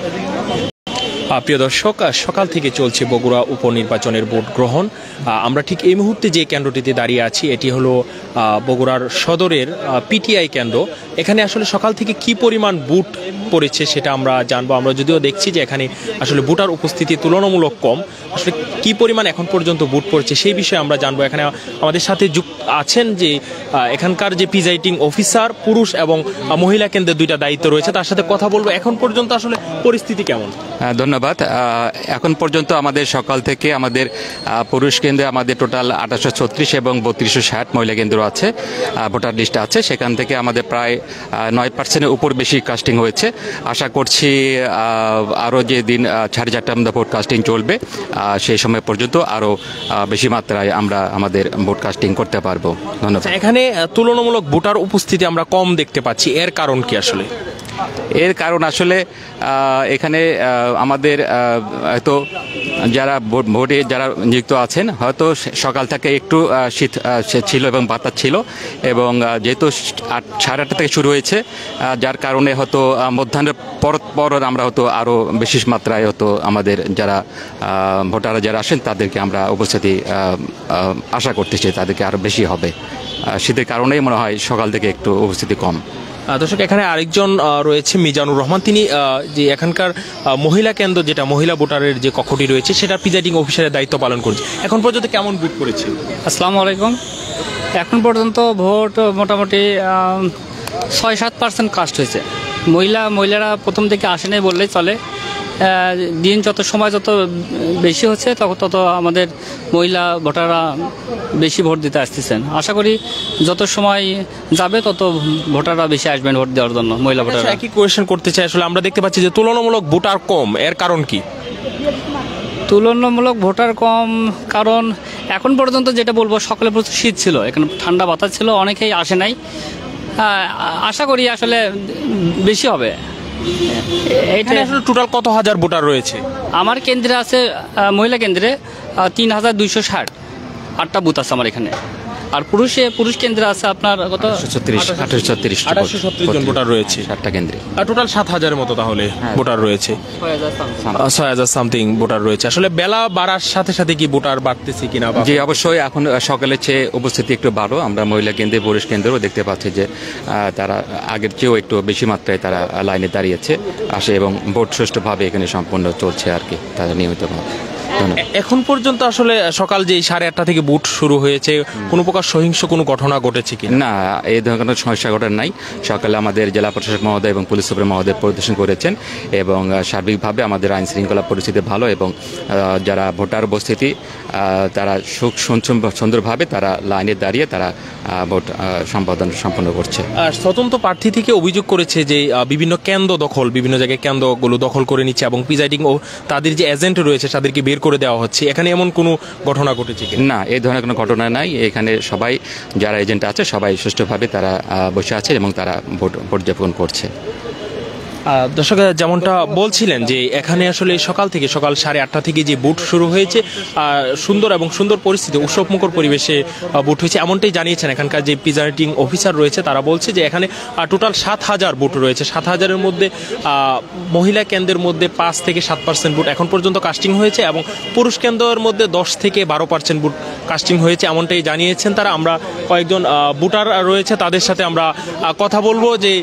প্রিয় দর্শক, সকাল থেকে চলছে বগুড়া উপনির্বাচনের ভোট গ্রহণ। আমরা ঠিক এই মুহূর্তে যে কেন্দ্রটিতে দাঁড়িয়ে আছি এটি হলো বগুড়ার সদরের পিটিআই কেন্দ্র। এখানে আসলে সকাল থেকে কি পরিমাণ ভোট পড়েছে সেটা আমরা জানবো। আমরা যদিও দেখছি যে এখানে আসলে ভোটার উপস্থিতি তুলনামূলক কম, আসলে কি পরিমাণ এখন পর্যন্ত ভোট পড়েছে সেই বিষয়ে আমরা জানবো। এখানে আমাদের সাথে আছেন যে এখানকার যে প্রিজাইডিং অফিসার, পুরুষ এবং মহিলা কেন্দ্রের দুইটা দায়িত্ব রয়েছে, তার সাথে কথা বলবো। এখন পর্যন্ত আসলে পরিস্থিতি কেমন? ধন্যবাদ। এখন পর্যন্ত আমাদের সকাল থেকে আমাদের পুরুষ কেন্দ্রে আমাদের টোটাল 2836 এবং 3260 মহিলা কেন্দ্র আছে, ভোটার লিস্ট আছে। সেখান থেকে আমাদের প্রায় 9%-এর উপর বেশি কাস্টিং হয়েছে। আশা করছি আরও যে দিন 4:30টার মধ্যে ভোট কাস্টিং চলবে সেই সময় পর্যন্ত আরও বেশি মাত্রায় আমরা আমাদের ভোট কাস্টিং করতে পারবো। ধন্যবাদ। এখানে তুলনামূলক ভোটার উপস্থিতি আমরা কম দেখতে পাচ্ছি, এর কারণ কি আসলে? এর কারণ আসলে এখানে আমাদের হয়তো যারা ভোটে যারা নিযুক্ত আছেন হয়তো সকাল থেকে একটু শীত ছিল এবং বাতাস ছিল, এবং যেহেতু 8:30 থেকে শুরু হয়েছে যার কারণে হয়তো মধ্যাহ্নের পর আমরা হয়তো আরও বেশি মাত্রায় হয়তো আমাদের যারা ভোটাররা যারা আসেন তাদেরকে আমরা উপস্থিতি আশা করতেছি তাদেরকে আরও বেশি হবে। শীতের কারণেই মনে হয় সকাল থেকে একটু উপস্থিতি কম। দর্শক, এখানে আরেকজন রয়েছে মিজানুর রহমান। তিনি যে এখানকার মহিলা কেন্দ্র, যেটা মহিলা ভোটারের যে কক্ষটি রয়েছে সেটা প্রিজাইডিং অফিসারের দায়িত্ব পালন করছে। এখন পর্যন্ত কেমন ভোট পড়েছে? আসসালামু আলাইকুম। এখন পর্যন্ত ভোট মোটামুটি 6-7% কাস্ট হয়েছে। মহিলারা প্রথম থেকে আসেনি বললেই চলে। দিন যত সময় যত বেশি হচ্ছে তত আমাদের মহিলা ভোটাররা বেশি ভোট দিতে আসতেছেন। আশা করি যত সময় যাবে তত ভোটাররা বেশি আসবেন ভোট দেওয়ার জন্য। মহিলা ভোটাররা একই কোয়েশ্চেন করতে চাই, আসলে আমরা দেখতে পাচ্ছি যে তুলনামূলক ভোটার কম, এর কারণ কি? তুলনামূলক ভোটার কম কারণ এখন পর্যন্ত যেটা বলবো, সকালে প্রচুর শীত ছিল, এখানে ঠান্ডা বাতাস ছিল, অনেকেই আসে নাই। আশা করি আসলে বেশি হবে। এখানে আসলে টোটাল কত হাজার ভোটার রয়েছে? আমার কেন্দ্রে আছে, মহিলা কেন্দ্রে 3260 8টা বুথ আছে আমার এখানে। আর পুরুষ কেন্দ্রে আছে আপনার কত? 836 জন ভোটার রয়েছে 7টা কেন্দ্রে। টোটাল 7000-এর মতো তাহলে ভোটার রয়েছে, 6000 সামথিং ভোটার রয়েছে। আসলে বেলা বাড়ার সাথে সাথে কি ভোটার বাড়তেছে কিনা? জি, অবশ্যই এখন সকালের চেয়ে উপস্থিতি একটু ভালো। আমরা মহিলা কেন্দ্রে, পুরুষ কেন্দ্রেও দেখতে পাচ্ছি যে তারা আগের চেয়েও একটু বেশি মাত্রায় তারা লাইনে দাঁড়িয়েছে আসে, এবং ভোট সুষ্ঠুভাবে এখানে সম্পূর্ণ চলছে আর কি, তারা নিয়মিতভাবে। এখন পর্যন্ত আসলে সকাল যে 8:30 থেকে ভোট শুরু হয়েছে, কোনো প্রকার সহিংস কোনো ঘটনা ঘটেছে কি? না, এই ধরনের সমস্যা ঘটার নাই। সকালে আমাদের জেলা প্রশাসক মহোদয় এবং পুলিশ সুপার মহোদয় পরিদর্শন করেছেন, এবং সার্বিকভাবে আমাদের আইন শৃঙ্খলা পরিস্থিতি ভালো, এবং যারা ভোটার উপস্থিতি তারা সুন্দরভাবে তারা লাইনে দাঁড়িয়ে তারা ভোট সম্পন্ন করছে। আর স্বতন্ত্র প্রার্থী থেকে অভিযোগ করেছে যে বিভিন্ন কেন্দ্র দখল, বিভিন্ন জায়গায় কেন্দ্রগুলো দখল করে নিচ্ছে, এবং প্রিজাইডিং ও তাদের যে এজেন্ট রয়েছে তাদেরকে বের করে দেওয়া হচ্ছে। এখানে এমন কোনো ঘটনা ঘটেছে কি? না, এই ধরনের কোনো ঘটনা নাই। এখানে সবাই যারা এজেন্ট আছে সবাই সুষ্ঠুভাবে তারা বসে আছে এবং তারা ভোট যাপন করছে। দর্শক, যেমনটা বলছিলেন যে এখানে আসলে সকাল 8:30 থেকে যে ভোট শুরু হয়েছে, সুন্দর পরিস্থিতি, উৎসবমুখর পরিবেশে ভোট হয়েছে, এমনটাই জানিয়েছেন এখানকার যে প্রিজাইডিং অফিসার রয়েছে। তারা বলছে যে এখানে টোটাল 7000 ভোট রয়েছে। 7000-এর মধ্যে মহিলা কেন্দ্রের মধ্যে 5-7% ভোট এখন পর্যন্ত কাস্টিং হয়েছে, এবং পুরুষ কেন্দ্রের মধ্যে 10-12% ভোট কাস্টিং হয়েছে, এমনটাই জানিয়েছেন তারা। আমরা কয়েকজন ভোটার রয়েছে তাদের সাথে আমরা কথা বলবো যে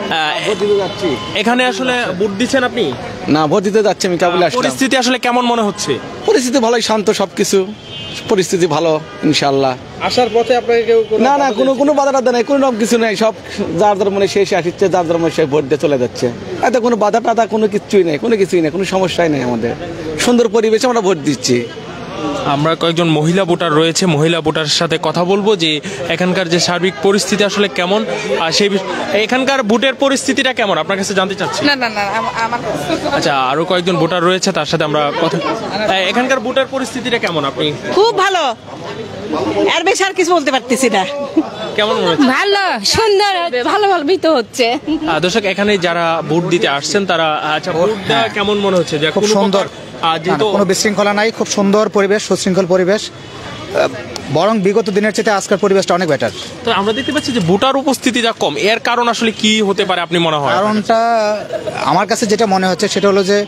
এখানে আসলে ভোট দিচ্ছেন আপনি? না, ভোট দিতে যাচ্ছি আমি, কেবল আসলাম। পরিস্থিতি আসলে কেমন মনে হচ্ছে? পরিস্থিতি ভালোই, শান্ত, সবকিছু পরিস্থিতি ভালো ইনশাআল্লাহ। আসার পথে আপনাকে কেউ না কোনো বাধা টাধা নেই, কোনো রকম কিছু নেই। সব যার যার মনে শেষে আসছে, যার যার মনে সে ভোট দিয়ে চলে যাচ্ছে। এতে কোনো বাধা টাধা কোনো কিছুই নেই, কোনো সমস্যাই নেই। আমাদের সুন্দর পরিবেশে আমরা ভোট দিচ্ছি। আমরা কয়েকজন মহিলা ভোটার রয়েছে, মহিলা ভোটারের সাথে কথা বলবো যে এখানকার যে সার্বিক পরিস্থিতি আসলে কেমন, আর সেই এখানকার ভোটের পরিস্থিতিটা কেমন আপনার কাছে জানতে চাচ্ছি। আচ্ছা, আরো কয়েকজন ভোটার রয়েছে, তার সাথে আমরা কথা। এখানকার ভোটের পরিস্থিতিটা কেমন? আপনি? খুব ভালো, আর বেশি আর কিছু বলতে পারতেছি না। কেমন মনে হচ্ছে? ভালো, সুন্দর, ভালো তো হচ্ছে। দর্শক, এখানে যারা ভোট দিতে আসছেন তারা, আচ্ছা, ভোটটা কেমন মনে হচ্ছে? যে খুব সুন্দর, কোনো বিশৃঙ্খলা নাই, খুব সুন্দর পরিবেশ, সুশৃঙ্খল পরিবেশ, বরং বিগত দিনের চেয়ে আজকের পরিবেশটা অনেক বেটার। তো আমরা দেখতে পাচ্ছি যে ভোটার উপস্থিতি যা কম, এর কারণ আসলে কি হতে পারে আপনি মনে হয়? কারণটা আমার কাছে যেটা মনে হচ্ছে সেটা হলো যে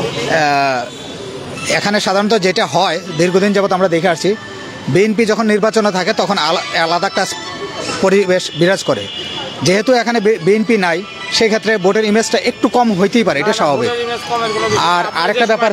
এখানে সাধারণত যেটা হয় দীর্ঘদিন যাবত আমরা দেখে আসছি, বিএনপি যখন নির্বাচনে থাকে তখন আলাদা একটা পরিবেশ বিরাজ করে। যেহেতু এখানে বিএনপি নাই, সেক্ষেত্রে ভোটের ইমেজটা একটু কম হইতেই পারে, এটা স্বাভাবিক। আর আরেকটা ব্যাপার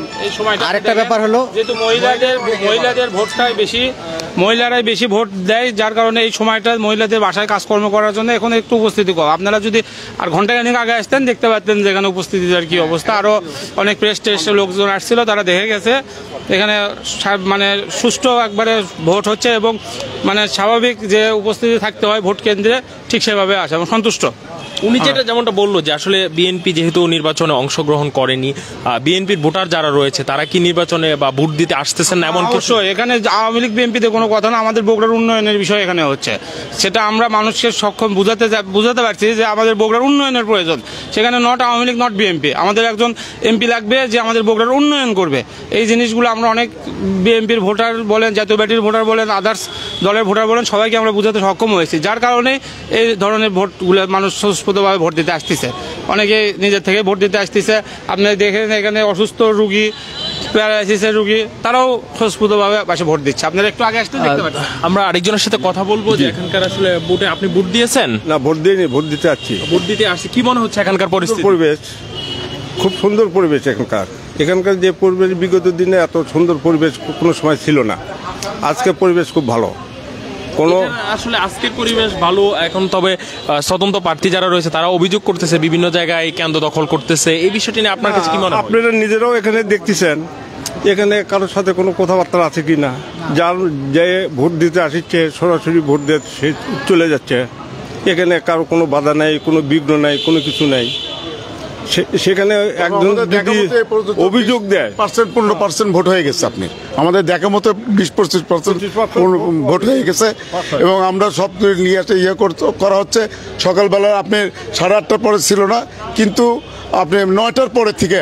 হলো যেহেতু মহিলাদের ভোটটাই বেশি, মহিলারাই বেশি ভোট দেয়, যার কারণে এই সময়টা মহিলাদের বাসায় কাজকর্ম করার জন্য এখন একটু উপস্থিতি কম। আপনারা যদি আর ঘন্টাখানিক আগে আসতেন দেখতে পারতেন যে এখানে উপস্থিতির কি অবস্থা। আরও অনেক প্রেস টেস্টের লোকজন আসছিল, তারা দেখে গেছে এখানে মানে সুষ্ঠু একবারে ভোট হচ্ছে এবং মানে স্বাভাবিক যে উপস্থিতি থাকতে হয় ভোট কেন্দ্রে ঠিক সেভাবে আসে এবং সন্তুষ্ট। উনি যেমনটা বললো যে আসলে বিএনপি যেহেতু নির্বাচনে অংশগ্রহণ করেনি, বিএনপির ভোটার যারা রয়েছে তারা কি নির্বাচনে বা ভোট দিতে আসতেছেন না এমন কিছু? এখানে আওয়ামী লীগ বিএনপিতে কোনো কথা না, আমাদের বগুড়ার উন্নয়নের বিষয় এখানে হচ্ছে, সেটা আমরা মানুষকে সক্ষম বুঝাতে পারছি যে আমাদের বগুড়ার উন্নয়নের প্রয়োজন। সেখানে not Awami League not BNP, আমাদের একজন এমপি লাগবে যে আমাদের বগুড়ার উন্নয়ন করবে। এই জিনিসগুলো আমরা অনেক বিএনপির ভোটার বলেন, জাতীয় পার্টির ভোটার বলেন, আদার্স দলের ভোটার বলেন, সবাইকে আমরা বুঝাতে সক্ষম হয়েছি, যার কারণে এই ধরনের ভোটগুলো মানুষ স্বতঃস্ফূর্তভাবে ভোট দিতে আসতেছে, অনেকে নিজের থেকে ভোট দিতে আসতেছে। আপনি দেখেন এখানে অসুস্থ রুগী, প্যারালাইসিসের রুগী, তারাও স্বতঃস্ফূর্তভাবে বাসে ভোট দিচ্ছে। আপনারা একটু আগে আসতে দেখতে পাচ্ছেন। আমরা আরেকজনের সাথে কথা বলবো যে এখানকার আসলে ভোটে আপনি ভোট দিয়েছেন? না, ভোট দিইনি, ভোট দিতে আসছি। ভোট দিতে আসছি, কি মনে হচ্ছে এখানকার পরিস্থিতি? পরিবেশ খুব সুন্দর পরিবেশ এখানকার যে পরিবেশ বিগত দিনে এত সুন্দর পরিবেশ কোনো সময় ছিল না। আজকে পরিবেশ খুব ভালো। আসলে আজকের পরিবেশ ভালো এখন, তবে স্বতন্ত্র প্রার্থী যারা রয়েছে তারা অভিযোগ করতেছে বিভিন্ন জায়গায় কেন্দ্র দখল করতেছে। এই বিষয়টি নিয়ে আপনার কাছে কি মনে হয়? আপনারা নিজেরাও এখানে দেখতেছেন এখানে কারোর সাথে কোনো কথাবার্তা আছে কি না, যার যে ভোট দিতে আসছে সরাসরি ভোট দিয়ে সে চলে যাচ্ছে। এখানে কারো কোনো বাধা নাই, কোনো বিঘ্ন নাই, কোনো কিছু নাই। সেখানে একজন যদি অভিযোগ দেয় 15% ভোট হয়ে গেছে, আপনি আমাদের দেখা মতো 20-25% ভোট হয়ে গেছে এবং আমরা সব নিয়ে একটা করা হচ্ছে। সকালবেলা আপনি 8:30টার পরে ছিল না, কিন্তু আপনি 9টার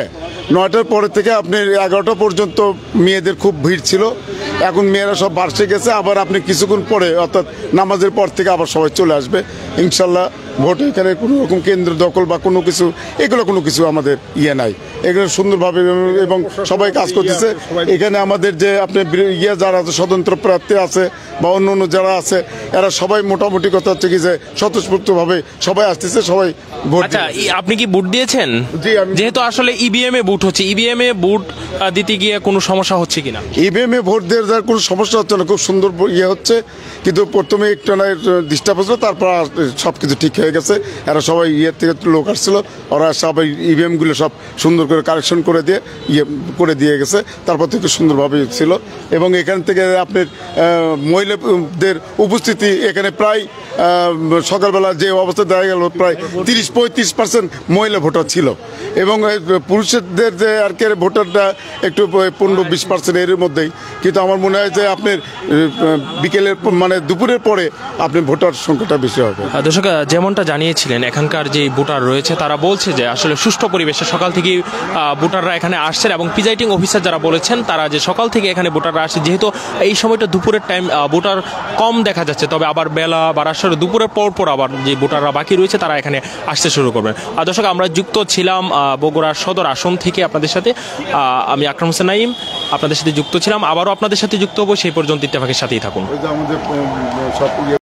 পরে থেকে আপনি 11টা পর্যন্ত মেয়েদের খুব ভিড় ছিল। এখন মেয়েরা সব বাসে গেছে, আবার আপনি কিছুক্ষণ পরে অর্থাৎ নামাজের পর থেকে আবার সবাই চলে আসবে ইনশাল্লাহ। ভোট এখানে কোনো রকম কেন্দ্র দখল বা কোনো কিছু এগুলো কোনো কিছু আমাদের নাই, এগুলো সুন্দরভাবে এবং সবাই কাজ করতেছে। এখানে আমাদের যে আপনি যারা আছে স্বতন্ত্র প্রার্থী আছে বা অন্য অন্য যারা আছে এরা সবাই মোটামুটি কথা হচ্ছে কি যে স্বতঃস্ফূর্তভাবে সবাই আসতেছে, সবাই ভোট। আচ্ছা, আপনি কি ভোট দিয়েছেন? যেহেতু আসলে ইভিএম এ ভোট হচ্ছে, ইভিএম এ ভোট দিতে গিয়ে কোনো সমস্যা হচ্ছে কিনা? ইভিএম এ ভোট দেওয়ার কোনো সমস্যা হচ্ছে না, খুব সুন্দর হচ্ছে, কিন্তু প্রথমে একটু না ডিস্টার্ব হচ্ছিল, তারপর সব কিছু ঠিক হয়ে গেছে। এরা সবাই থেকে লোক আসছিল, ওরা সবাই ইভিএমগুলো সব সুন্দর করে কারেকশন করে দিয়ে গেছে, তারপর থেকে সুন্দরভাবে ছিল। এবং এখান থেকে আপনার মহিলাদের উপস্থিতি এখানে প্রায় সকালবেলা যে অবস্থা দেখা গেল প্রায় 30-35% মহিলা ভোটার ছিল এবং পুরুষদের যে আর কি ভোটারটা একটু 15-20% এর মধ্যেই। কিন্তু আমার মনে হয় যে আপনার বিকেলের মানে দুপুরের পরে আপনি ভোটার সংখ্যাটা বেশি হবে। দর্শক, যেমনটা জানিয়েছিলেন এখানকার যে ভোটার রয়েছে তারা বলছে যে আসলে সুষ্ঠু পরিবেশে সকাল থেকে ভোটাররা এখানে আসছেন এবং প্রিজাইডিং অফিসার যারা বলেছেন তারা যে সকাল থেকে এখানে ভোটাররা আসছে, যেহেতু এই সময়টা দুপুরের টাইম ভোটার কম দেখা যাচ্ছে, তবে আবার বেলা বাড়ার দুপুরের পর আবার যে ভোটাররা বাকি রয়েছে তারা এখানে আসতে শুরু করবেন। দর্শক, আমরা যুক্ত ছিলাম বগুড়ার সদর আসন থেকে আপনাদের সাথে, আমি আকরাম হোসেন নাঈম আপনাদের সাথে যুক্ত ছিলাম। আবারও আপনাদের সাথে যুক্ত হবো, সেই পর্যন্ত ইত্তেফাকের সাথেই থাকুন।